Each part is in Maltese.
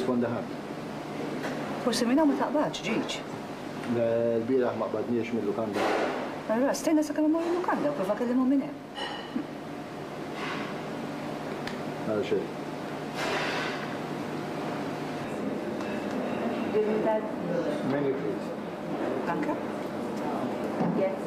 jirrisponda ħadd. Forsi minna ma taqbadx, ġiġ. L-bieraħ ma qbadniex mill-lukanda. Allora, stenna sa kemm mmorru lukanda u prova kellimhom minn hemm. Għal xejn. Many please. Danke. Yes.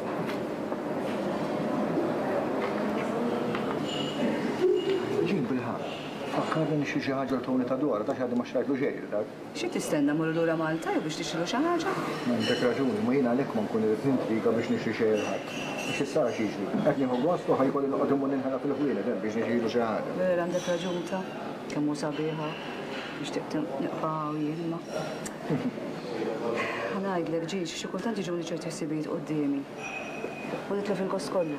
Ġin bil-ħaq. Fakkarni xi ħaġa l-tawni ta' dwar, ta' xi ma xtrajtlu xejn, tak? Xi tistenna mmorru lura Malta jew biex tixtru xi ħaġa? M'għandek raġuni, ma jien għalhekk ma nkun irid nintriga biex nixtri xejn ħadd. Biex issara xi jiġri. Qed nieħu gost u ħajkolli noqgħod immur ninħela fil-ħwienet biex nixtru xi ħaġa. Vera għandek raġun ta' kemm hu sabiħa biex tibda niqbgħu jilma. Ħanajdlek ġiġ, xi kultant jiġuni ċerti ħsibijiet qudiemi. U nitla fil-gost kollu.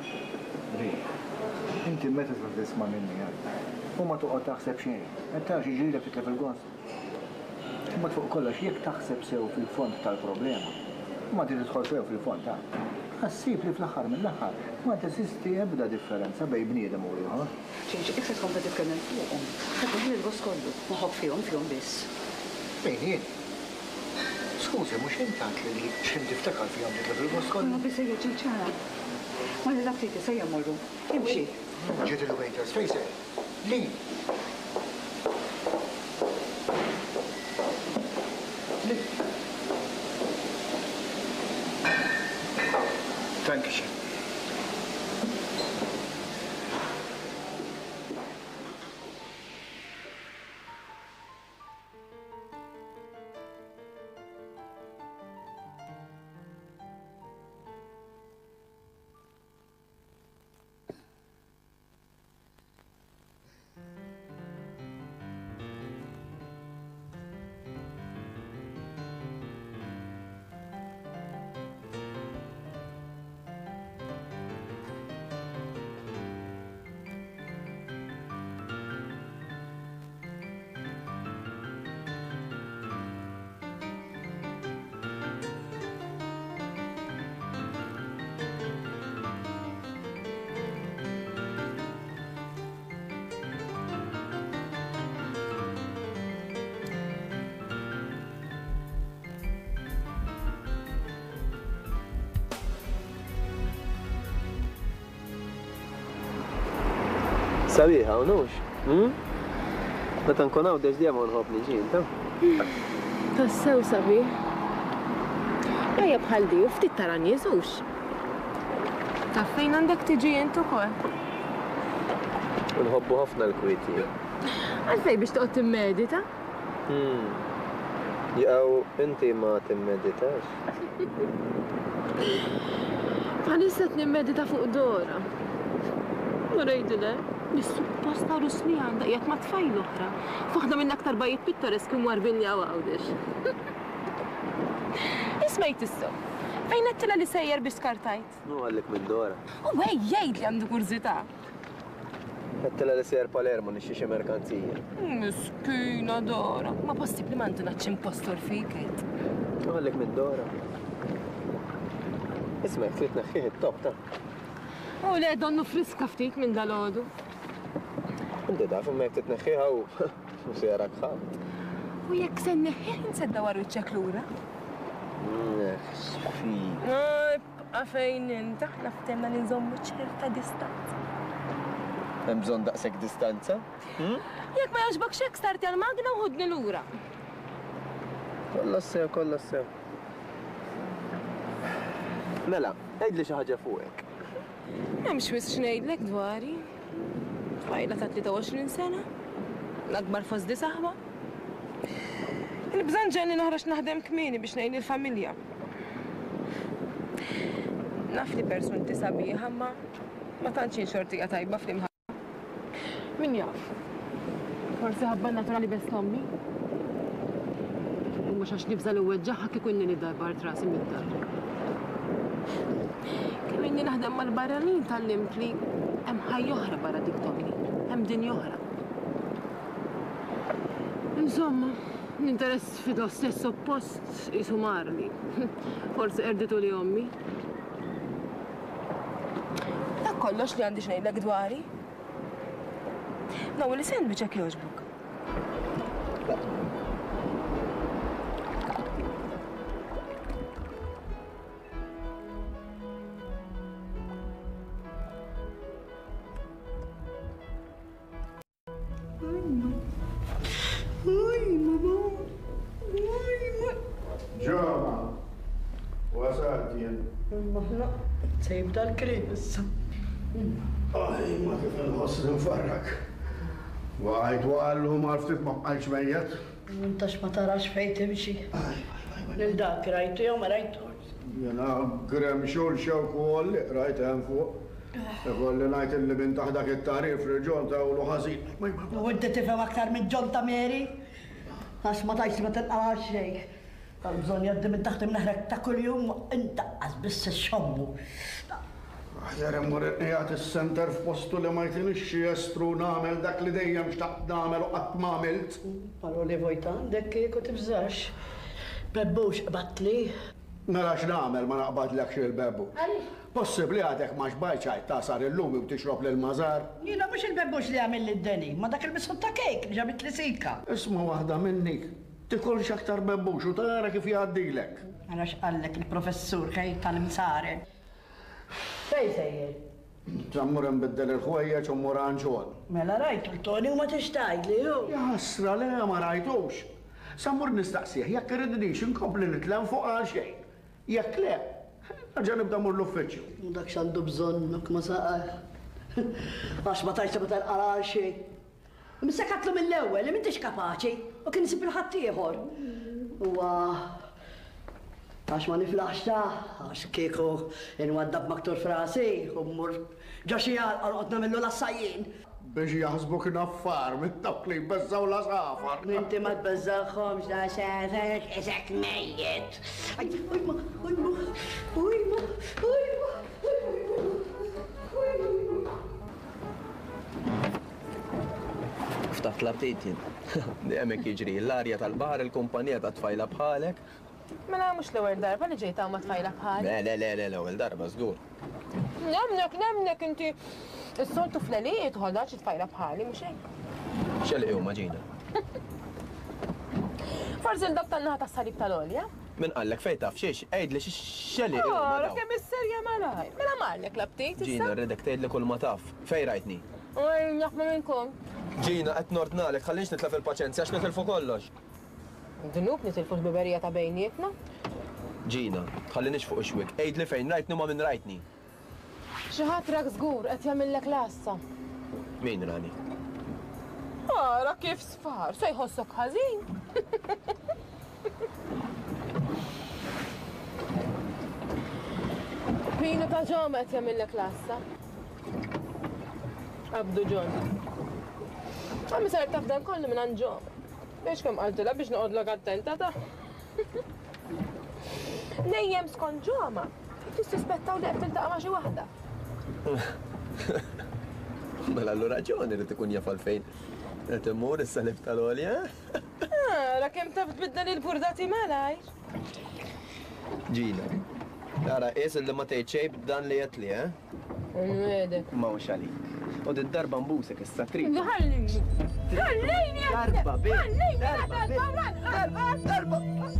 Inti meta tisma' minni għal. U ma toqgħod taħseb xejn. Qed tara xi ġrielek titla fil-gost. Imma fuq kollox jekk taħseb sew fil-fond tal-problema, ma tidħol sew fil-fond ta' ħassib li fl-aħħar mill-aħħar ma teżisti ebda differenza bejn bniedem u ieħor. Ġiġ, kif se tkompli titkellem fuqhom? Ħadd il-gost kollu, moħħok fihom biss. Bejn jien. Skużi, mhux intant li x'in tiftakar fihom titla fil-gost kollu. Ma bisejja ġiġ ċara. Ma li dak titi sejja mmorru. Imxi. Ġiet il-waiters, fejn se? Lin. Dankeschön. Sabiħa, u nux? Meta nkun hawn deġdija ma nħobbni ġin, ta'? Tassew sabiħ. Ejja bħal di, u ftit tara nieżux. Taf fejn għandek tiġi int ukoll? Nħobbu ħafna l-kwiti. Għalfej biex toqgħod timmedita? Jaqgħu inti ma timmeditax. Bħalissa nimmedita fuq Dora. U rejdu le? Nis-supposta rusmi għandha qiegħed ma' tfajl oħra. F'waħda minn aktar bajjiet pittoreski mwarbin li għawdix. Ismejt issew. Fejn għettila li sejjer biex skartajt? Nu għallek minn Dora. U għej jgħid li għandu kurzita. Għettila li sejjer Palermo nixxi xi merkanzija. Miskina Dora. Ma possibli ma għandu naċċi impostor fiket. Nu għallek minn Dora. Ismek, trid neħħieħ it-top ta'. U le donnu friska ftit minn dal-għodu. Inti daf imma jek titneħħiha u sejrak ħadd. U jekk se nneħħih insedda war wiċċek lura? Xfi. Ibqa' fejn inti aħna ftemna li nżommu ċerta distanza. Hemm bżonn daqshekk distanza? Jekk ma jogħġbokx hekk starti għall-magna u ħudni lura. Kollha sew, kollha sew. Mela, għejdli xi ħaġa fuqek. Hemmx wisq x'ngħidlek dwari. Tfajla ta' 23 sena. L-akbar fosdi saħba. Il-bżonn ġenni noħroġ naħdem kmieni biex ngħin il-familja. Naf li persunti sabiħa ma tantx xortija tajba fl-imħabba. Min jaf? Forsi ħabba naturali best ommi? U mhux għax nibża l-ewwel ġaħħa kieku inni niddarbar rasi mid-dar. Kemm inni naħdem mal-barranin tal-limt li hemm ħajja oħra barra dik tomni, hemm dinja oħra. Insomma, l-interess fido stess oppost isu marli. Forsi erditu li ommi. Dak kollox li għandi xnejlek dwari. Naw li sandwich hekk jogħġbok. Maħna, sejb dal-krib issa. Aj, ma kif nħoss nfarrak. Għajt għallu ma ftit ma bqalx mejjet. Intax ma tarax fejn timxi. Nil-dak rajtu jew ma rajtu. Jena grem xul xewk u għalli, rajt hemm fuq. Ikolli ngħid illi minn taħt dak it-tarif reġjon ta' ulu ħażin. U inti tifhem aktar minn John ta' Mary? Għax ma tajx ma tinqalax xejn. Għal-bżonn jaddi minn taħt imneħrek ta' kuljum intaqqas biss ix-xommu. Għajar immur qiegħed is-center f'postu li ma jtinix jestru nagħmel dak li dejjem xtaqt nagħmel u qatt m'għamilt. Paroli vojta għandek kieku tibżax. Bebbux qbatli. Mela x'nagħmel ma naqbadlekx il-bebbu. Possibbli għadek ma xbajċajt tasar il-lumi u tixrob lill-mażar. Jina mhux il-bebbux li għamil li d-deni, ma dak il-bisħut ta' kejk li ġabit li sika. Isma' waħda minnik. Tikolx aktar bebbux u tara kif jgħaddilek. Għana xqallek il-professur kej tal-msare. Fej sejjer? Ġammur nbiddel il-ħwejjeġ u mmur għanġol. Mela rajtu l-toni u ma tixtajt li ju. Jasra le ma rajtux. Sammur nistaqsieħ, jekk irridnix inkompli nitlem fuq għal xejn. Jekk le, ġa nibda mur l-uffiċċju. Dak xandu bżonnuk ma saqar. Għax ma tajta ma tal-qara għal xejn. Missakatlu mill-ewwel, li m'intix kapaċi u kien isib il-ħadd ieħor. Għax ma niflaħx għax kieku inwaddab maktur frasi u mmur ġoxija għal-qodna millu l-assajjin. Biex jaħsbuk naffar minn dawk li jbezzaw la safar. Minti ma tbeżżawhomx da xarek, eżek mejjet. Ujma, ujma, ujma, ujma, Ftaħt l-abtejtjen. Hemmhekk jiġri l-arja tal-baħar il-kumpanija ta' tfajla bħalek. Mela mhux l-ewwel darba li ġejta ma tfajla bħal. Le, l-ewwel darba żgur. Nemnek inti s-soltu flelijiet uħodha xi tfajla bħali mhux hekk. Xelqi huma ġina. Forsi l-dak tan-naħa tas-salib tal-olja? Min qallek fejn taf xiex, għejdli xelqi huma. Ora kemm is-serja malaj. Mela marlek l-abtejt issa. Ġina rridek tgħidli kull ma taf. Fejn rajtni? Jaħma minnkom. Ġina qed nordnalek, ħallix nitlef il-paċenzja għax nitilfu kollox. Dnub nitilfu l-biberija ta' bejnietna? Ġina, ħallinix fuq ix-wik, għejdli fejn rajtni ma minn rajtni. Xi ħadd rak żgur qed jagħmillek lassa. Min rani? Ara kif sfar, se jħossok ħażin. Pinu ta' Goma qed jagħmillek lassa. Abdu John. Għammi sar taf dan kollu minn għand Goma. Biex kemm qaltilha biex noqgħodlok attenta ta'. Nejjem skont Goma. Tissuspettaw li qed tiltaqa' ma' xi waħda. Mela allura raġuni li tkun jaf għalfejn. Qed immur is-salib tal-olja? Ara kemm taf tbiddel il-burdati malajr. Ġina, ara qis li ma tgħid xejn b'dan li qed li, Nwedek. Ma hux għalik. U d-darba mbusek issa trid. Ħallini! Ħallini! Darba bil! Darba!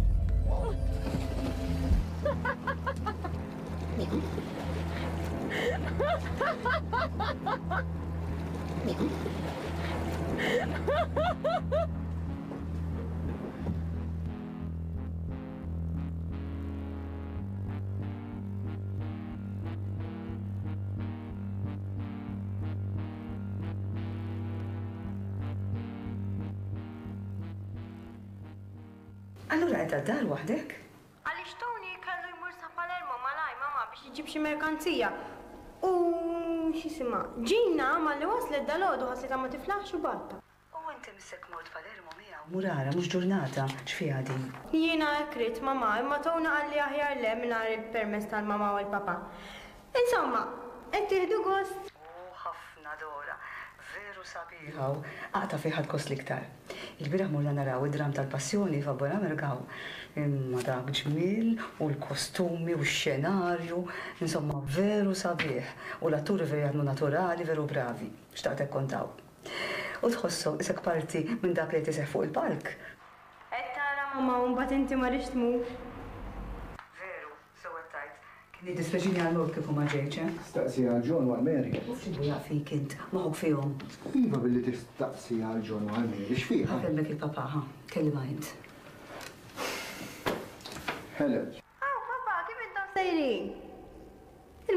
Allura qed dar waħdek? Għaliex Tony kellu jmur sa Palermo malaj mama biex jġib xi merkanzija. U x'isima, Ġina ma li waslet dalodu ħaslita ma tiflaħx u batta. U inti missek mort Palermo miegħu. Murara, mhux ġurnata, x'fiha din? Jiena ekrit mama, imma Tona qalli aħjar le mingħajr il-permess tal-mama u l-papa. Insomma, qed tieħdu gost. Ħafna Dora, veru sabiħaw, għaqta fiħad kost liktar. Il-biraħ morna naraw id-dram tal-passjoni f'Abbora Mergaw. Imma dak ġmil u l-kostumi u x-xenarju, insomma veru sabiħ. U l-atturi veru jgħadnu naturali, veru bravi. Xtaqtek kontaw. U tħossu isek parti minn dak li tiseħ fuq il-park. Tara mama, mbagħad inti ma rix tmur. Veru, sewwa tajt. Kien dispeċini għal-mod kif huma ġejċ, Staqsi għal John u għal Mary. U f'xibu jaqfik int, maħuk fihom. Iva billi tistaqsi għal John u għal Mary, x'fiha? Ħakellek il-papa, ħa, kelli ma int. Helen. Papa, kif intom sejrin?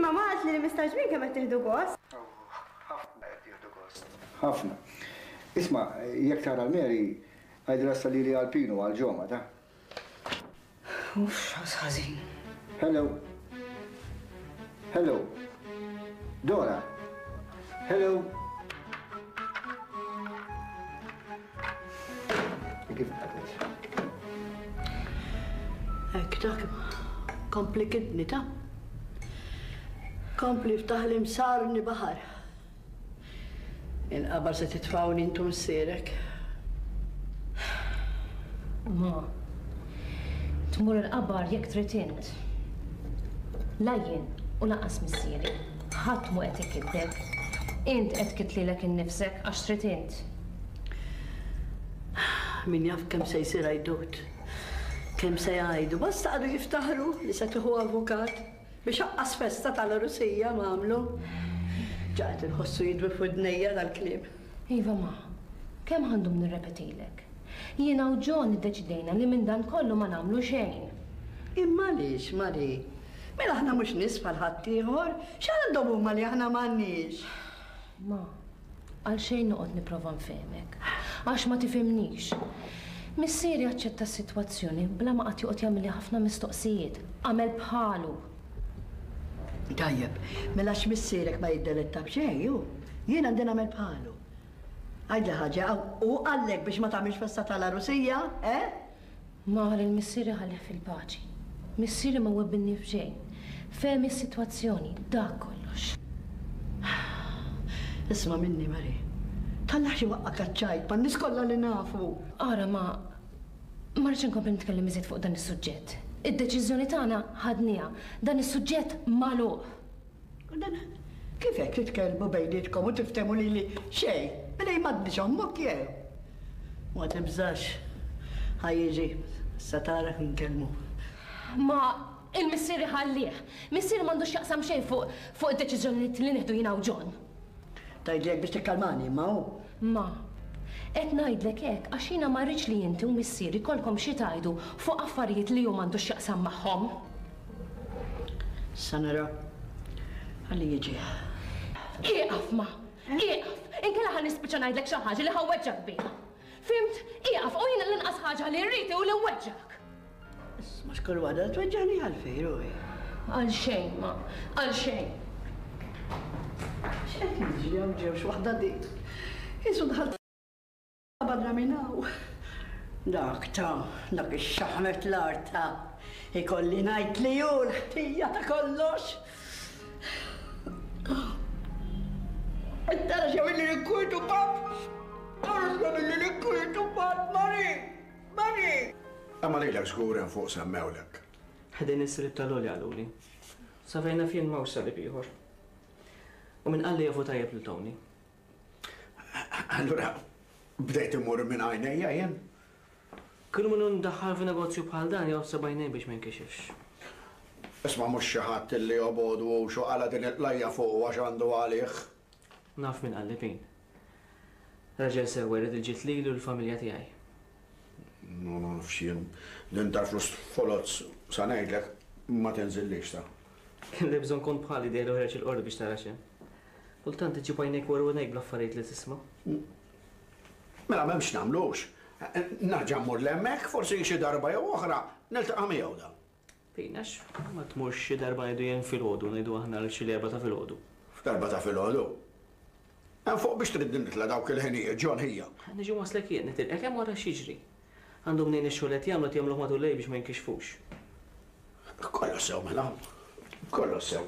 Imma maħat li mistaġbin kemm qed tieħdu gost. Ħafna qed jieħdu gost. Ħafna. Isma, jekk tara l-Meri, għajdra salili għal Pinu għal Goma, ta'. Uff, ħażin. Hello. Hello. Dora. Hello. Kif għadlet? Ek dak, komplikidni ta' kompli ftaħli msarni baħar. Inqabar se titfawni intu msirek. Ma, tmur il-qabar jekk trid int. Lajjin u laqas missieri. Ħadd mu qed ikidlek. Int qed kitlilek innifsek għax trid int. Min jaf kemm se jsir għajdut. Kemm se jgħidu, basta għadu jiftaħru li se tieħu avukat biex aqqas festa tal-Rusija m'għamlu. Ġaqet inħossu jidwi f'udnejja dal-kliem. Iva ma, kemm għandhom nirrepetilek? Jiena u John iddeċidejna li minn dan kollu ma nagħmlu xejn. Imma lix, Mari? Mela aħna mhux nies bħal ħadd ieħor, x'għandhom huma li aħna m'għandniex? Ma, għal xejn noqgħod nipprova nfehmek, għax ma tifhimnix. Missieri aċċetta s-sitwazzjoni bla ma qatt joqgħod jagħmel ħafna mistoqsijiet, għamel bħalu. Tajjeb, mela x'missierek ma jiddeletta b'xejn, ju? Jien għandi nagħmel bħalu. Għajdli ħaġa, u għallek biex ma tagħmilx festa tal-Rusija, eh? Ma il-missieri ħalleh fil-paċi. Missieri ma webbinni f'xejn. Fehmi s-sitwazzjoni, dak kollox. Isma' minni, Mari. Tallax xi waqqa kaċċajt, ma n-nies kollha li nafu. Ara ma rridx inkompli nitkellem iżjed fuq dan is-suġġett. Id-deċiżjoni tagħna ħadniha, dan is-suġġett magħluq. Dan kif hekk titkellmu bejnietkom u tiftehmu lili xejn, mela jmaddix ommok jew. Ma tibżax ħajjiġi sa tara nkellmu. Ma il-missieri ħallih. Missieri m'għandux jaqsam xejn fuq id-deċiżjoni li nieħdu jiena u John. Tajdlek biex tikkalmani, ma hu? Ma, qed ngħidlek hekk għax jiena ma rridx li inti u missieri kolkom xi tgħidu fuq affarijiet li hu m'għandux jaqsam magħhom. Sa nara. Ħalli jiġi. Ieqaf ma, ieqaf. Inkella ħa nispiċċa ngħidlek xi ħaġa li ħawweġġak biha. Fimt? Ieqaf u jiena l-inqas ħaġa li rrid u li nweġġak. Ma xkull waħda tweġġani għalfejn ruħi. Għal xejn ma, għal xejn. X'qed jiġri hawn ġewx waħda dik. Isu dħalt badra minn hawn. Dak ix-xaħmet l-arta. Ikolli ngħid li hu l-ħtija ta' kollox. Tara xew illi nikkwitu pap. Tara xew illi nikkwitu pap, Mari! Mari! Amma lejlek żguren fuq semmewlek. Ħedin is-srib tal-oli għaluli. Safejna fien ma' salib ieħor. U minn qalli jafu tajjeb li Tony. Allura, bdejt imur minn għajnejja jien? Kullu minnu ndaħħal fi negozju bħal dan jew sebajnej biex ma nkixifx. Isma' mhux xi ħadd illi jobodu u xoqala din il-qlajja fuq għax għandu għalih. Naf minn qalli fin. Raġel sewwer il-ġit lilu l-familja tiegħi. No, nafxien, din tal-flus folozz sa ngħidlek ma tinżillix ta'. Kelli bżonn kont bħali dejlu ħreġ il-qordi biex tara xejn. Kultant iġib għajnek waru għajnek bl-affarijiet li tisma'. Mela m'hemmx nagħmlux. Narġa' mmur l-hemmhekk, forsi xi darba jew oħra niltaqa' miegħu dan. Pinax, ma tmurx xi darba ngħidu jien filgħodu, ngħidu aħna l xi leba ta' filgħodu. F'darba ta' filgħodu. Hemm fuq biex trid nitla dawk il-ħinijiet John hija. Niġu waslek jien nitilqek hemm wara x'jiġri. Għandhom nejn ix-xogħol qed jagħmlu matul lejl biex ma jinkixfux. Kollu sew mela. Kollu sew.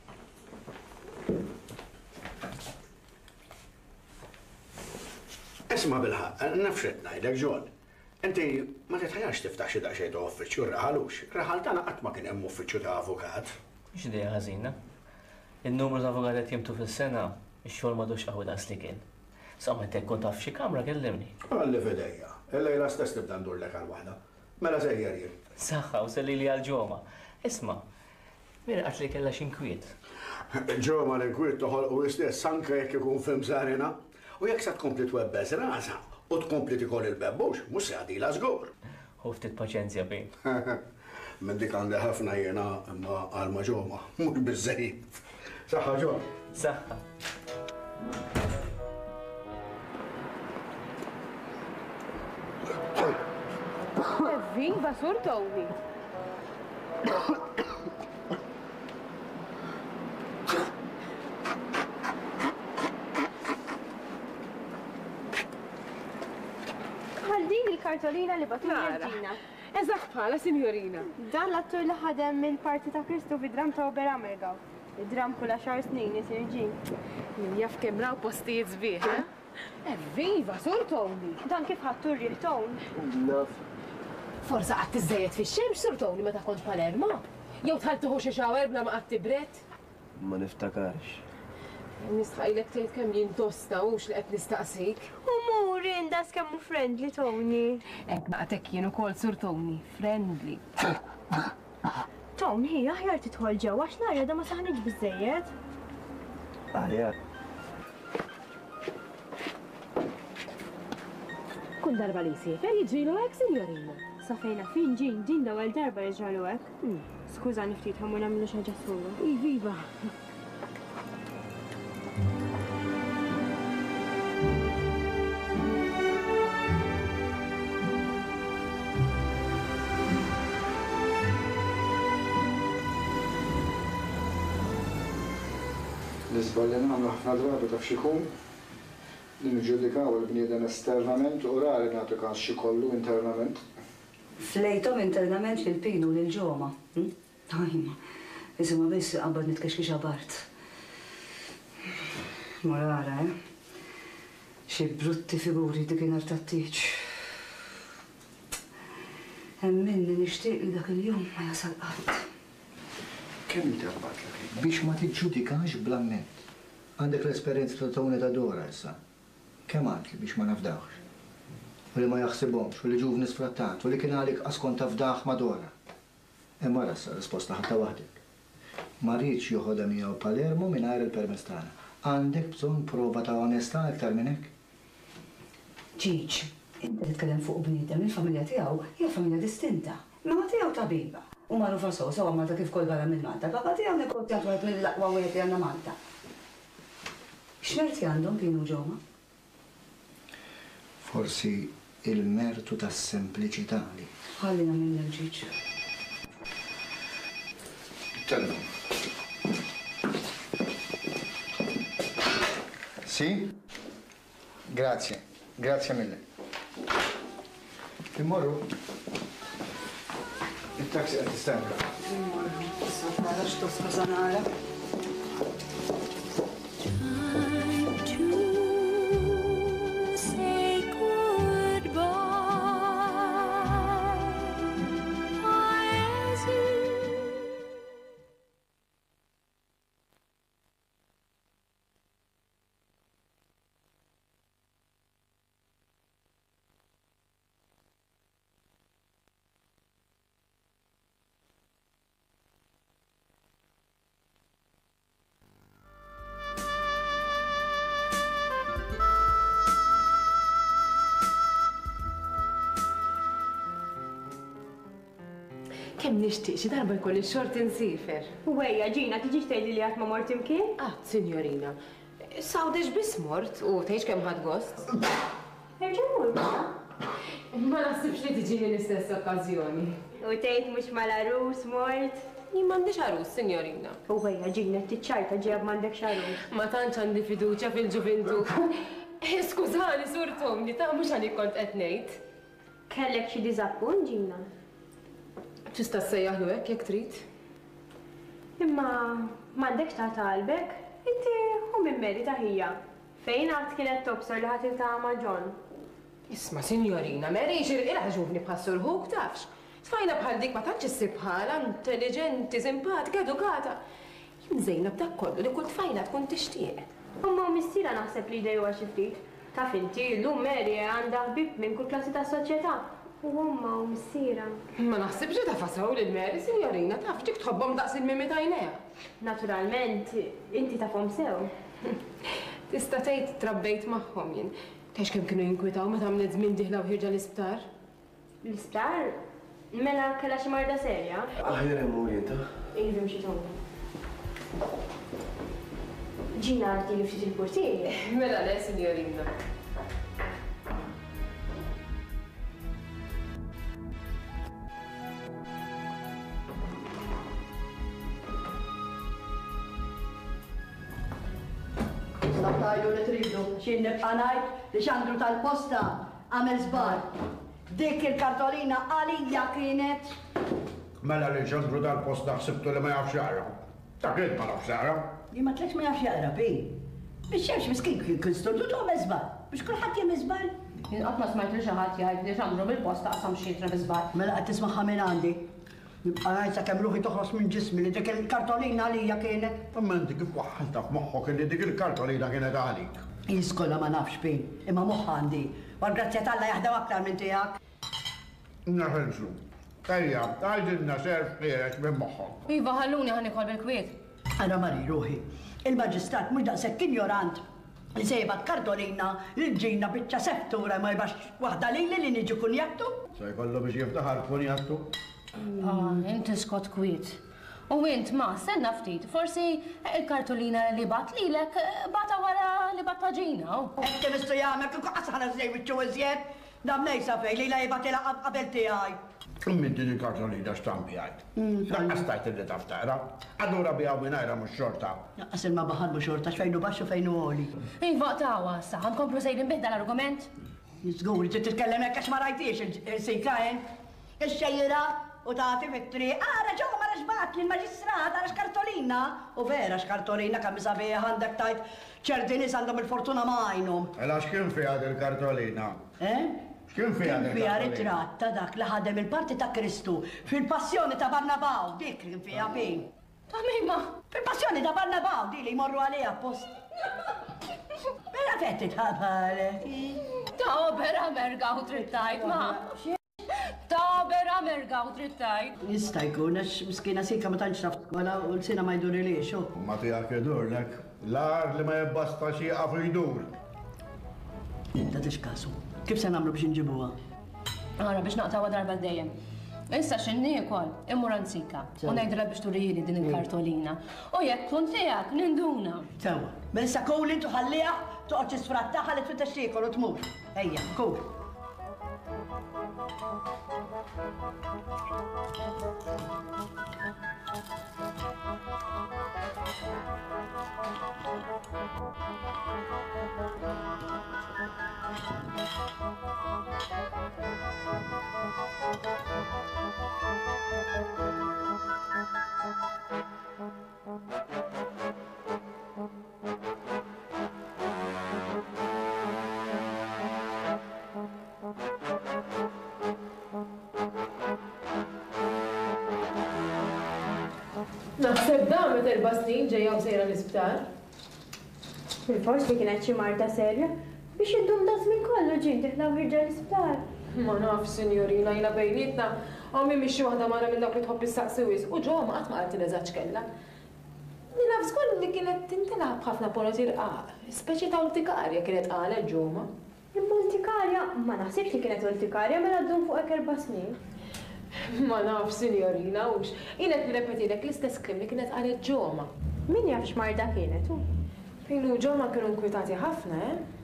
Isma' bilħaq, nafxet ngħidlek John. Inti ma titħajax tiftaħ xi daqsxejn ta' uffiċċju rraħalux. Raħal tagħna qatt ma kien hemm uffiċċju ta' avukat. X'idea ħażina. In-numru ta' avukat qed jimtu fis-sena, ix-xogħol m'għadux qawwi daqs li kien. Somma jekk kont taf xi kamra kellimni. Għalli fidejja. Illejla stess tibda ndurlek għal waħda. Mela sejjer jien. Saħħa u sellili għal Goma. Isma', mira qatt li kellha x'inkwiet. Goma l-inkwiet toħolqu istess anke jekk ikun film sarina. U jekk sa tkompli twebbes rasa u tkompli tikol il-bebbux, mhux se għadila żgur. U ftit paċenzja bejn. Minn dik għandi ħafna jiena imma għalma ġoma, mhux biżżejjed. Saħħa ġom. Saħħa. Viva, Sur Tony! Għaldin il-kartolina li batuni għal-ġina. Eżatt bħala, Sinjorina. Dan l-attur li ħadem mill-parti ta' Kristu fi-dram ta' Opera Mergaw. Id-dram kulla xar snin jisir ġin. Jaf kemm raw postijiet sbieħ, Viva, Sur Tony! Dan kif ħattur riħton. Forsa qatt iżejjed fix-xemx, Sur Tony, meta kont Palermo? Jew tħall tieħu xi xawer bla ma qatt tibret? Ma niftakarx. Nistaqilek tgħid kemm jintosta hux li qed nistaqsik. Umuri, indas kemmu friendly, Tony. Hekk naqtek jien ukoll, Sur Tony, friendly. Tony, aħjar titħol ġewwa għax narja da ma saħniġ biżejjed. Aħjar. Kull darba li jsifer jiġrilu hekk, Sinjorina. Sa fejna fin ġin din l-ewwel darba jiġralu hekk. Skużani ftit ħammu nagħmlu xi ħaġa sura. Viva. L-isbal li nagħmlu ħafna drabi taf xi jkun li niġġudikaw il-bniedem esternament u rari nagħtu każ xi kollu internament. Flejtom internament lil Pinu lil Goma. Ħajma, isimma biss qabad nitkexkix abart. Morara, xi brutti figuri dik kien artattiċ. Hemm minni nixtieq li dak il-jum ma jasal qatt. Kemm jitaqbatlek biex ma tiġġudikax bl-amment. Għandek l-esperjenza ta' Tony ta' Dora issa. Kemm għandli biex ma nafdawx? U li ma jaħsibhomx, u li ġuvni sfrattat, u li kien għalik qaskon ta' fdaħ ma' Dora. Imma rassa risposta ħatta waħdek. Ma rridx joħodha miegħu Palermo mingħajr il-permess tagħna. Għandek bżonn prova ta' onestà iktar minn hekk. Ġiġ, inti titkellem fuq bniedem, il-familja tiegħu hija familja distinta. Mama tiegħu tabiba. U magħrufa sewa Malta kif kol barra minn Malta. Papa tiegħu negozjat wieħed mill-aqwa wieħed li għandna Malta. X'merti għandhom Pinu u Goma? Forsi il-mertu tas-sempliċità li. Ħallina minn il-ġiġ. Tellhom. Sì? Grazie, grazie mille. Immorru? Il-taxi qed tistenka. Immorru, issa tara x'tosqa sanara. Kemm nixtieq xi darba jkolli xort insifer. U ejja ġina tiġix tgħidli li qatt ma mort imkien? Sinjorina. Sawdex biss mort u tgħidx kemm ħadd gost. Erġa' mur Ma naħsibx li tiġini l-istess okkażjoni. U tgħid mhux mal-arus mort? Jien m'għandix arus, Sinjorina. U ejja ġina tiċċajta ġieb m'għandekx arus. Ma tantx għandi fiduċja fil-ġuventu. Skużani, Sur Tony, ta' mhux għalik kont qed ngħid. Kellek xi diżappunt ġina? Tista' ssejjaħlu hekk jekk trid. Imma m'għandekx ta' qalbek? Inti hu minn merita hija. Fejn għad kienet tobsor li ħatiltaha ma' John? Isma' Sinjorina, Mary xirqilha ġuvni bħal Sur Hook tafx. Tfajna bħal dik ma tantx issib bħala intelligenti, simpatika, edukata. Jimżejna b'dak kollu li kull tfajna tkun tixtieq. Imma missiera naħseb li jdejwa xi ftit. Taf inti llum Mary għandha ħbib minn kull klassi tas-soċjetà. U omma u missiera. Ma naħsibx li tafasaw lil Mary, Sinjorina, taf ġik tħobbhom daqs il-mimi tajnejha. Naturalment, inti tafhom sew. Tista' tgħid trabbejt magħhom jien. Tgħix kemm kienu jinkwitaw meta għamlet żmien diħla u ħirġa l-isptar? L-isptar? Mela kella xi marda serja? Aħjar hemm inta. Ivim xi tongu. Ġina għalti li ftit il-portieri. Mela le, signorina. Naftajdu li tridu, xin nibqa' ngħid li xandru tal-posta għamel żbar. Dik il-kartolina għalija kienet. Mela li ċandru tal-posta ħsibtu li ma jafx jaqra. Ta' kien ma nafx jaqra. Li ma tlex ma jafx jaqra, pi. Biex xemx miskin kien stondu tu għamel żbar. Biex kulħadd jagħmel żbar. Inqatt ma smajt li xi ħadd jgħid li xandru bil-posta qasam xitra biżbar. Mela qed tismaħħa minn għandi. Nibqa' ngħid sakemm ruħi toħros minn ġismi li dik il-kartolina għalija kienet. Imma inti kif waħħalta f'moħħok li dik il-kartolina kienet għalik. Jiskolla ma nafx pin, imma moħħ għandi. Wal grazzja tal-la jaħdem aktar minn tiegħek. Naħelsu. Tajja, għajdilna serf ħiereċ minn moħħok. Iva, ħalluni ħanikol bil-kwiet. Għana mari ruħi, il-maġistrat mux daqsek ignorant li sejbat kartolina li ġina bieċa seftura ma jibax wahda li niġu kunjattu. Se jkollu biex jiftaħar kunjattu? Inti skot kwiet. U int ma, senna ftit, forsi il-kartolina li bat lilek bata wara li bat taġina. Ekki mistu jgħamek, qasħana zej bitċu iżjed, dam nejsa fej li la jibat il qabel tijaj. Min din il-kartolina xtambi għajt. Naqqastajt li taftara, għadura bijaw minajra mux xorta. Naqqas il-ma baħal mux xorta, xfejnu baxu fejnu għoli. Iva, tawa, sa, għankomplu sejrin bihda l-argument? Nizguri, titkellem ekkax ma rajtiex il-sejkajen. Il-xejra u taħti fit-tri, raġaw ma raġbat li l-maġistrat għara xkartolina. U vera xkartolina kam bisabiħ għandek tajt ċertinis għandhom il-fortuna majnum. Ela xkien fija il-kartolina? Xkien fija il-kartolina? Kien fija ritratt ta' dak li ħadem il-parti ta' Kristu fil-passjoni ta' Barnabaw, dik kien fija fin. Ta' mimma? Fil-passjoni ta' Barnabaw, di li jmorru għalija post. Mela fetti tħabħalek. Ta' opera mergaw trittajt ma. Ta' vera mergaw trittajt. Jista' jkun, għax miskina sika ma tantx naf wala u l-sina ma jduri li xo. Ma tijak idurlek, l-ar li ma jibbasta xieqa fi jdur. Inta tix kasu, kif se namlu biex nġibuha? Għara biex naqtawa darba d-dajem. Issa xinni kol, immur anzika, u najdra biex turijili din il-kartolina. U jekk kun tijak, ninduna. Sewa, bessa kowli tuħallija, tuqċi sfrattaħa li tfittax tiekol u tmur. Ejja, kowl. Naħseb damet 4 snin ġejja u sejra l-isptar. Fil-forsi kienet xi marta serja biex iddum das minn kollu ġin tiħla virġa l-isptar. Ma naf, sinjorina, jina bejnietna, għammi mixi waħda mara minn dak li tħobb is-saqsi wis, u ġoma qatt ma qalti eżatt kella. Nilaf żgur li kienet tintilab ħafna poloti rqaq, speċi ta' urtikarja kienet qalet ġoma. Imma urtikarja, ma naħsibx li kienet urtikarja mela ddum fuq 4 snin. Ma naf, sinjorina, ux. Jienet nirepetilek l-istess klim li kienet qalet ġoma. Min jaf x'marda kienet hu? Pinu ġoma kienu nkwitati ħafna,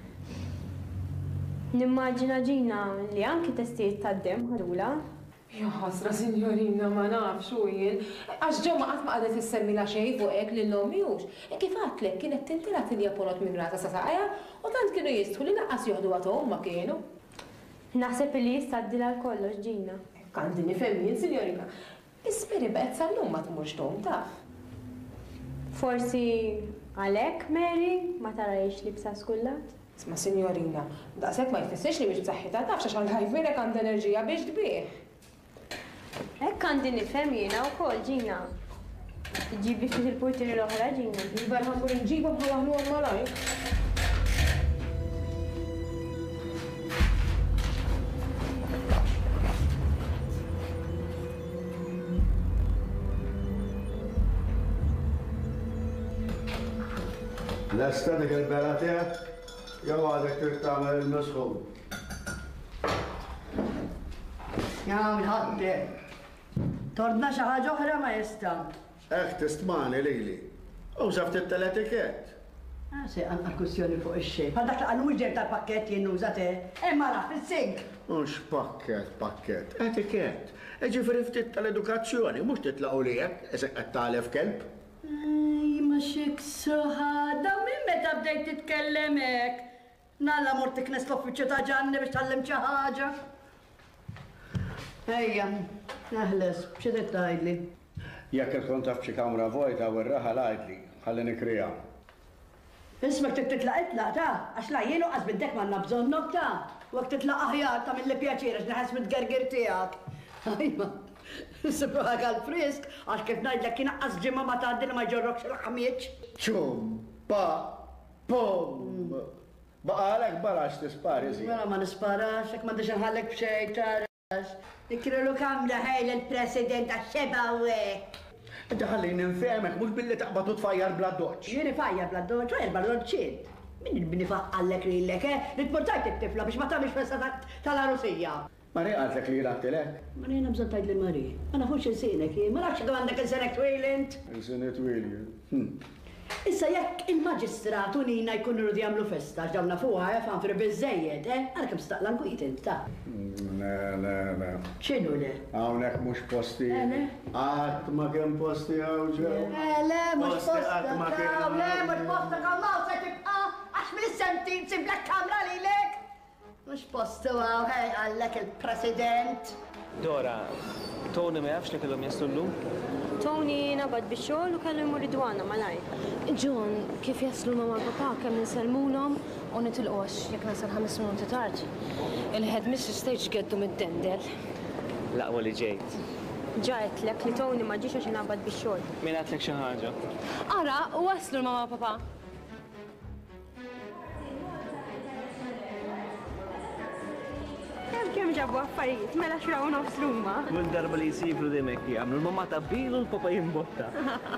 Nimmaġina ġina li anki testijiet tad-dem ħadula. Ja ħasra, sinjorina, ma nafx u jien. Għax ġomma qatt ma qadet issemmila xejn fuq hekk lil nomjux. Kif għatlek kienet tintilat il-Japonot minn rata sa saqajja u tant kienu jistħu li naqqas joħdu għathom ma kienu. Naħseb li jistaddila l-kollox ġina. Kandi nifhem jien, sinjorina. Ispiri beqgħet sal-lum ma tmurx tom taf. Forsi għalhekk Mary ma tarajx libsa skullat? Isma' sinjorina, daqshekk ma jfissirx li biex b'saħħitha tafx għax għall-ħajfirek għandha enerġija biex tbieħ. Hekk għandi nifhem jiena wkoll ġina. Ġibi ftit il-purtieri l-oħra ġina. Iżbar ħankur inġibhom ħawaħlu għal malaj. Lesta dik il-bela tiegħek, jew għadek trid tagħmel il-nusħu. Ja, minħaddi. Torna xi ħaġa oħra ma jista'. Tistmani lili. Uża ftit tal-etikett. Se għandna kussjoni fuq ix-xejn. Bħal dak għal-wieġer tal-pakkett jinnuża te. Imma raf fis-sink. Mhux pakkett. Etikett. Ġifieri ftit tal-edukazzjoni, mhux titlaqgħu lihek, isek qed tagħlef kelb. Ma xik suħada, minn meta bdejt titkellem hekk? Nalla mort tiknes l-uffiċċju ta' Ġanni biex tallem xi ħaġa. Ejja, eħles, xi trid tgħidli? Jekk tkun taf xi kamra vojta u r-raħa ngħidli, ħalli nikriha. Ismek trid titlaq ta' għax la jienu qas biddek m'għandna bżonnok ta' waqt titlaq aħjar ta' milli pjaċir għax neħes mid-gergir tiegħek. Ajma, sibruħak għal-frisk għax kif ngħidlek kien aqqas ġimma ma tgħaddi li ma jġorrokx il-ħamieċ. Ċum, pom. Baqalek barax tispari zi. Mela ma nisparax, jekk m'għandix inħallek b'xejn tarax. Nikrilu kamra ħejl il-President għax-xeba u hekk. Ħallini nfehmek, mhux billi taqbad u tfajjar bla doċċ. Jieni fajjar bla doċċ, fajjar bla doċċiet. Min il-bini faqqallek lilek, Ritportajt it-tifla biex ma tagħmilx festa tal-arusija. Mari għaltek li għattilek? Mari jena bżon tajd li Mari. Ma nafux il-sinek, ma nafx għandek il-sinek twilint. Il-sinek twilint. Issa jekk il-Maġistrat u Nina jkunu rudi jagħmlu festa ġawna fuqha fan fir biżejjed, għal kemm staqla nkwiet inta. Le. X'inhu le? Hawnhekk mhux posti. Qatt ma kien posti hawn ġew. Le, mhux posta. Le, mhux posta kaw se tibqa' għax mill-sentin siblek kamra lilek. Mhux posta hawn għallek il-President. Dora, Tony ma jafx li kellhom jaslu llum? Tony nabad bix-xogħol u kellu jmur idwana malaj. John, kif jaslu mama papa kemm niselmulhom u nitilqu għax jekk nasal 5 minuti tard. Il-head mistress stage geddu mid-dendel. Laqwa li ġejt. Ġajtlek li Tony ma ġiex għax nabad bix-xogħol. Min għatlek xi ħaġa? Ara, waslu mama papa. Kemm ġabu affarijiet, mela xraw nofs luma. Kull darba li jsibru demek jagħmlu l-mamma tabbilu l-papa jimbotta.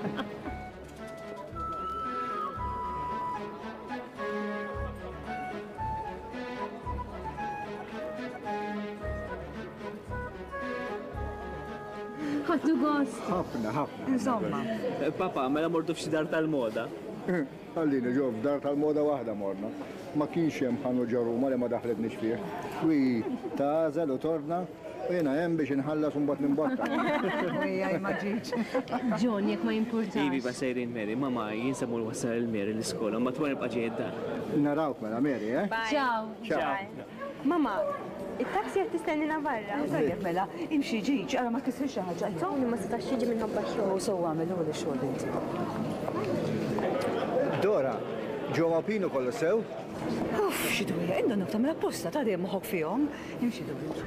Ħadtu gost. Ħafna. Insomma. Papa, mela mortu f'xi dar tal-moda. Għallini ġo, f'dar tal-moda waħda morna. Ma kienx hemm ħanu ġaruma li ma daħletniex fih. Wi tażel u torna u jiena hemm biex inħallas u mbagħad nimbotta. Ejja ma ġietx. John, jekk ma jimpurtax. Ivi ba sejrin Mary, mama jinsabu l-wassal il-Mary l-iskola, ma twar nibqa' ġejjed dar. Narawk mela Mary, Ciao. Mama, it-taxi qed tistennina barra. Tajjeb mela, imxi ġiġ, ara ma kisri xi ħaġa. Tony ma setax jiġi minħabba x-xogħol. U sew għamel li xogħol inti. Dora, ġewwa Pinu kollu sew? Uff, xi dwejja, inna nagħmel apposta ta' dejjem moħħok fihom. Imxi dwejja.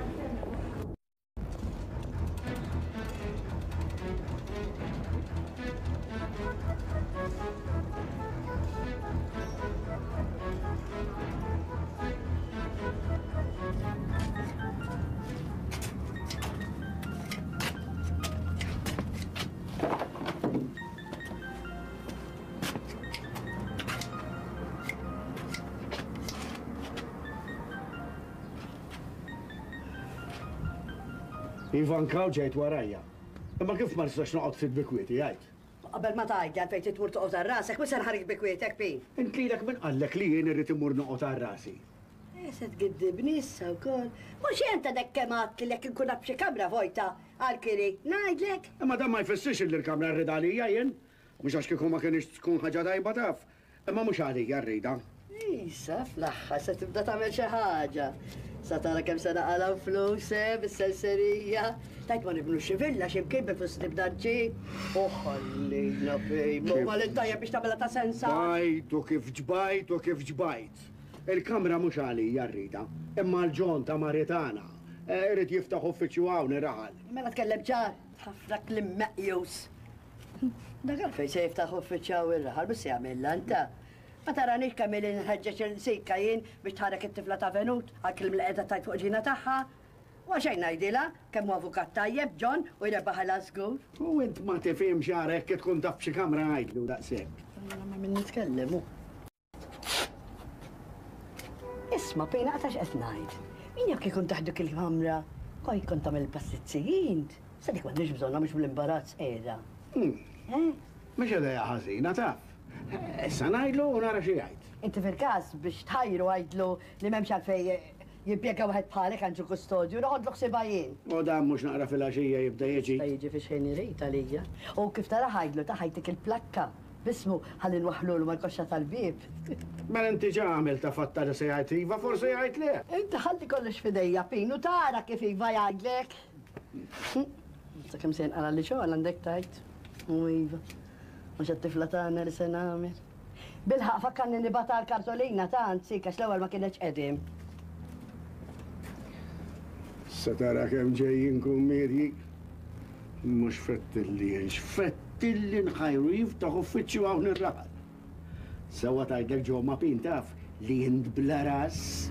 Ivan Kaw ġejt warajja. Imma kif ma nistax noqgħod fil-bikwieti jgħid? Qabel ma tgħid għal fejn titmur toqgħod ar rasek, mhux se nħarrik bikwietek Pin. Intlilek min qallek li jien irrid imur noqgħod ar rasi. Se tgiddibni issa wkoll. Mhux jenta dak kemm għadt lek inkun b'xi kamra vojta għall-kiri. Ngħidlek. Imma dan ma jfissirx li l-kamra rrid għalija jien. Mhux għax kieku ma kienx tkun ħaġa tajba taf. Imma mhux għalija rrida. Issa fl-aħħar se tibda tagħmel xi ħaġa. Sa tara kemm se naqalgħu flus bis-selserija. Tajt ma nibnu xi villa x'imkien bifus nibda ġi. Ħallina fejn. Ma l-intajja biex tagħmilha ta' sensa. Bajt u kif ġbajt. Il-kamra mhux għalija rrida. Imma l-ġon ta' Maritana. Irid jiftaħ uffiċċju hawn iraħal. Mela tkellem ċar. Ħafna klim meqjus. Dak għalfejn se jiftaħ uffiċċju hawn iraħal biss jagħmilha anta. Ma taranix kemm inħeġġeġ il-sikka jien biex tħarek it-tifla ta' Venut għal-klim li qiegħda tajt fuq ġina tagħha. U xejn ngħidilha kemm hu avukat tajjeb John u jrebaħilha żgur. U int ma tifhimx għarek kif tkun taf xi kamra ngħidlu daqshekk. Ma min nitkellem hu. Isma' Pejna qatax qed ngħid. Min jekk ikun taħduk il-kamra Koj kont tagħmel pastizzijin. Sadik m'għandix bżonna mhux bl-imbarazz qiegħda. Mhux idea ħażina taf. Issa ngħidlu u nara xi jgħid. Inti fil-każ biex tħajru għajdlu li m'hemmx għalfejn jimpjega waħed bħalek għanġu kustodju, noħodlok sebajin. U dan mhux naqra fil-għaxija jibda jiġi. Jiġi fi xejn irid għalija. U kif tara ħajdlu taħajtik il-plakka. Bismu ħalli nwaħħlu mal-koxxa tal-bib. Ma inti ġa għamil ta' fatta li se jgħid iva, forsi jgħid le. Inti ħalli kollox fidejja Pinu tara kif iva jgħidlek. Sa kemm se jinqala li xogħol għandek tajt. U iva. Mhux għat-tifla tagħna li se nagħmel. Bilħaq fakkarni nibata l-Kartolina ta' anzi għax l-ewwel ma kienx qegħdim. Se tara kemm ġejjin kummedji. Mhux fettilli fettilli nħajru jiftaħ uffiċċju hawn ir-raħal. Sewwa tgħidlek Goma Pin taf li jint bla ras.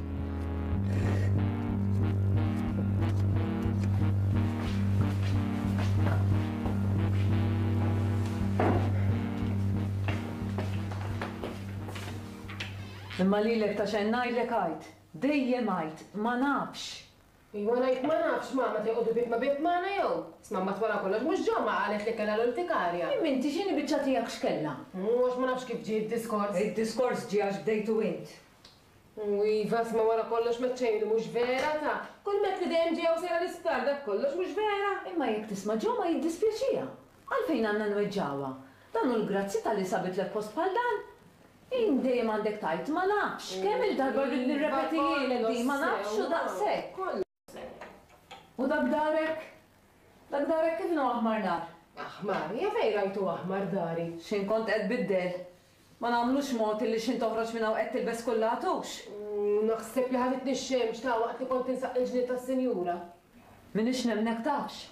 Imma lilek ta' xejn ngħidlek għajt, dejjem għajt, ma nafx. Iwa ngħid ma nafx mamma tgħodu bit ma bit magħna jew. Isma' mbagħad wara kollox mhux Goma qalet li kellha l-urtikarja. Inti x'inhi biċċa tiegħek x'kellha? Mhux ma nafx kif ġie d-diskors. Id-diskors ġie għax bdejtu int. Iva isma' wara kollox meċċejn li mhux vera ta' kull met li dejjem ġew sejra l-isptar dak kollox mhux vera. Imma jekk tisma' Goma jiddispjaċija. Għalfejn għandna nweġġawha. Dan hu l-grazzi tal-li sabitlek post bħal dan. In dejjem għandek tajt ma nafx. Kemm il-darba rrid nirrepeti jielek di ma nafx u daqshekk. U dak darek? Dak darek kif nu aħmar nar? Aħmar, ja fej rajtu aħmar dari? Xin kont qed biddel. Ma nagħmlux mod li xin toħroġ minn hawn qed tilbes kullatux. Naħseb li ħaditni x-xemx ta' waqt li kont insaq il-ġniet tas-sinjura. Minix nemnek tafx.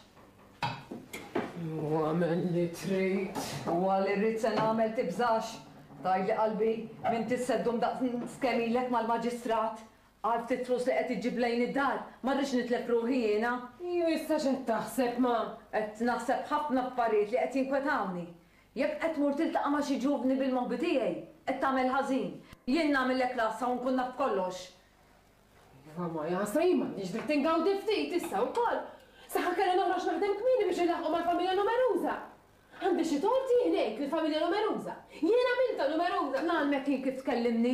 Għamel li trid. U għalli rrid se nagħmel tibżax. Tajli qalbi minn tisseddum daqs skemilek mal-maġistrat. Għalf titrus li qed iġib lejn id-dar, ma rridx nitlef ruħi jiena. Ju issa x'qed taħseb ma? Qed naħseb ħafna affarijiet li qed jinkwetawni. Jekk qed tmur tiltaqa' ma' xi ġuvni bil-moħbi tiegħi, qed tagħmel ħażin. Jien nagħmellek klassa u nkun naf kollox. Mamma jasra jien m'għandix dritt ingawdi ftit issa wkoll. Saħħa kellha noħroġ naħdem kmieni biex ilaħqu mal-familja numeruża. Għandi xi torti hekk il-familja numeruża. Jien għamilta numeruża. Nagħlmek jien kif tkellimni.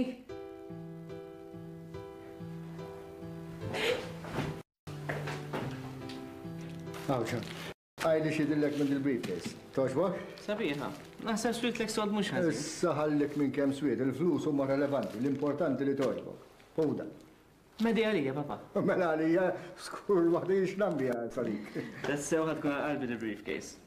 Għawxa, għajli xidillek minn il-briefcase. Toġbok? Sabiħa, naħseb swit lek sod mux ħazin. Saħallek minn kem swit, il-flus huma relevanti, l-importanti li toġbok. Huda. Medi għalija, papa. Mela għalija, skur waħdi x'nambi għal-salik. Tassew ħad kun għalbi il-briefcase.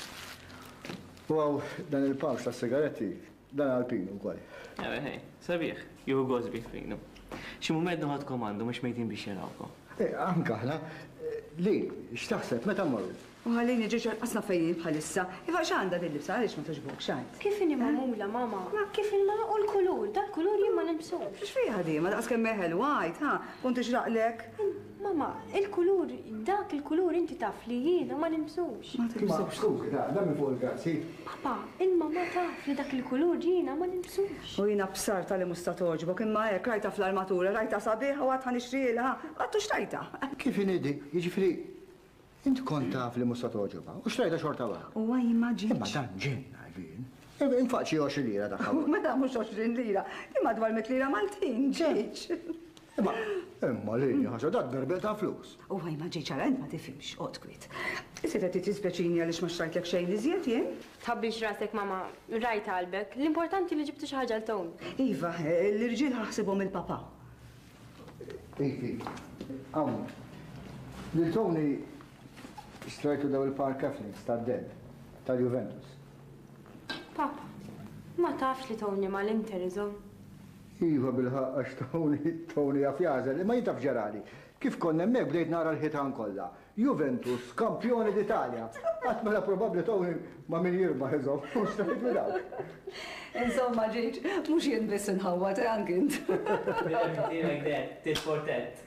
Wow, dan il-pouch ta' sigaretti, dan għal-pinu kwali. Għawe, hej, sabiħ, juhu għozbi f'pinu. Ximu meddu ħad komandu, mux mejtin biex jarawkom. Anka ħna, li, x'taħseb, meta mmorru? U ħallini ġiġu għasna fejjin bħalissa. Iva x'għandha dil-libsa għaliex ma toġbok xajt. Kif inni mamula, mama? Ma kif inna u l-kulur, dak kulur jien ma nimsux. X'fiha di, ma daqs kemm meħel white, ha? Kont ixraqlek. Mama, il-kulur, dak il-kulur inti taf li jiena ma nimsux. Ma skużi, dammi fuq il-grazzi. Papa, il-mama taf li dak il-kulur jiena ma nimsux. U jiena bsar tal-li musta toġbok, imma hekk rajta fl-armatura, rajta sabiħa u għadħan ixriela, għattu xtajta. Kif inidi, jiġifieri, inti kont taf li musta toġoba, u xtajta xorta waħda. U għaj ma ġiġ. Imma dan ġenna, għajbin. Infaqċi 20 lira dak. Meta mhux 20 lira, imma dwar 100 lira Maltin, ġiġ. Imma li, ħaxa, dat berbel ta' flus. U għaj ma ġiġ għal ma tifimx, qotkwit. Isseta ti tispeċini għalix ma xtrajtlek xejn iżjed jien? Tħabbix rasek, mama, rajt qalbek. L-importanti li ġibtu xi ħaġa l-ton. Iva, l-irġiel ħaxsibhom il-papa. Ejti, għamu, l-toni xtrajtu daw il-Park Catholics tad-Deb, tal-Juventus. Papa, ma tafx li toni ma l-Interizom. Iva bil-ħaqqax Toni għafjazel, ma jintaf ġerali. Kif konna mek bdejt nara l-ħitan kollha. Juventus, kampjoni d'Italja. Għatmela probabli Toni ma min jirba jizom, mux taħit midaw. Insomma ġiġ, mux jien biss nħawwa trankint. Tis-portett.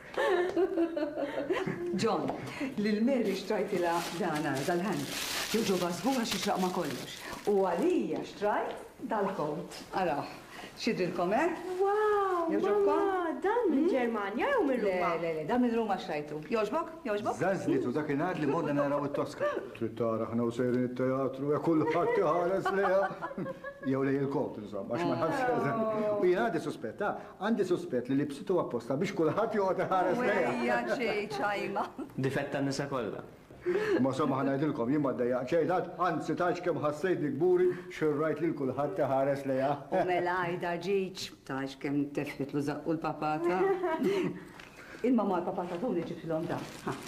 John, l-Mary xtrajtila dana dal-ħand. Joġoba zbuħa xixraq ma kollox. U għalija xtrajt dal-kot. Ara, xidrilkom, eh? Wow, mama, Dan minn Ġermanja jew minn Ruma? Le, dan minn Ruma xrajtu. Joġbok? Zażlitu dakinhar li morna naraw it-Toska. Trid tara aħna u sejrin it-teatru, hekk kulħadd iħares leha. Jew lej il-kot, insomma, għax ma nafx. U jien għandi suspett li libsitu apposta biex kulħadd joqgħod iħares leha. Ejja ċajma. Difetta nisa kollha. Ma somma ħanajdilkom jien ma ddejjaq ċejdat, anzi tax kemm ħassejtni kburi xirrajt lil kulħadd iħares leha. U mela għajda ġiġ, tax kemm tefħit lu zaqqu l-papata. Il-mamma l-papata tuni ġibtilhom da.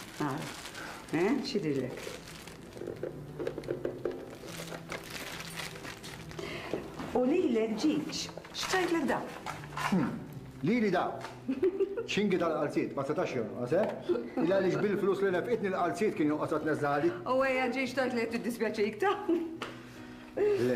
Xidilek. U lilek ġiġ, xtajtlek da? Lili da. Xingi tal-qalziet, ma setax jonqos, illa li bil-flus li nefqitni l-qalziet kien jonqosat neżali. U għeja ġiġ tajt li t-dispjaċik ta? Le.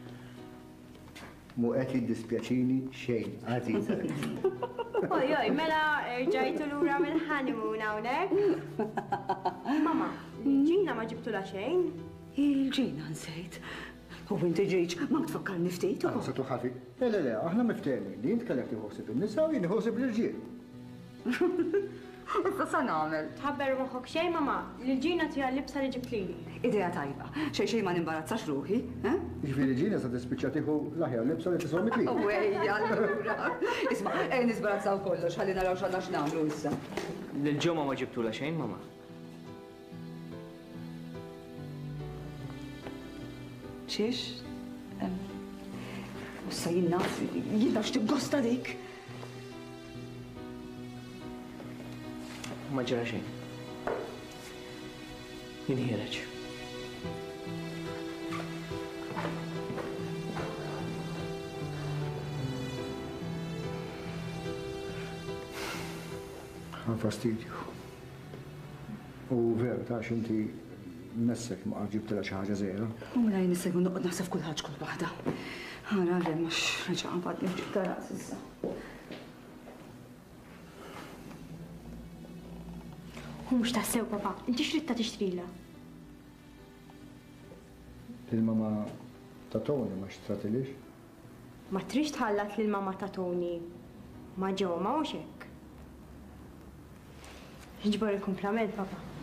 Mu qed jiddispjaċini xejn, għaziza. Ojoj, mela ġajtu lura mill-honeymoon hawnhekk. Mama, ġina ma ġibtula xejn? Il-ġina nsejt. U inti ġiġ, ma tfakkar niftit? Għansa tuħafi. Le, aħna mifteni li jint kellek tiħossib il-nisa u jien iħossib l-ġiel. Issa sa nagħmel. Tħabber moħħok xejn, mama, l-ġina tija l-libsa li ġibtlili. Idea tajba, xejn ma nimbarazzax ruħi, Ġifieri ġina sa tispiċċa tieħu l-aħjar libsa li tisom mitli. U ejja allura. Isma' nisbarazzaw kollox, ħalli naraw x'għandna x'nagħmlu issa. Lil-ġomma ma ġibtula xejn, mama. Xiex? Issa jinnaf, jinnaf x'tibgosta dik. Ma ġara xejn. Jien ħireġ. Għan fastidju. U veru, tax inti messek ma ġibtila xi ħaġa żejra. U mela jien issegwu noqgħod naħseb kull ħaġa kull waħda. Ħara le mhux reġa' għabad nġib taras issa. U mhux tassew, papa, inti x'ritta tixtrila? Il-mama ta' Tony ma xtratilix? Ma trix tħallat lil mama ta' Tony ma ġew ma hux hekk. Ġbor il-kumplament, papa.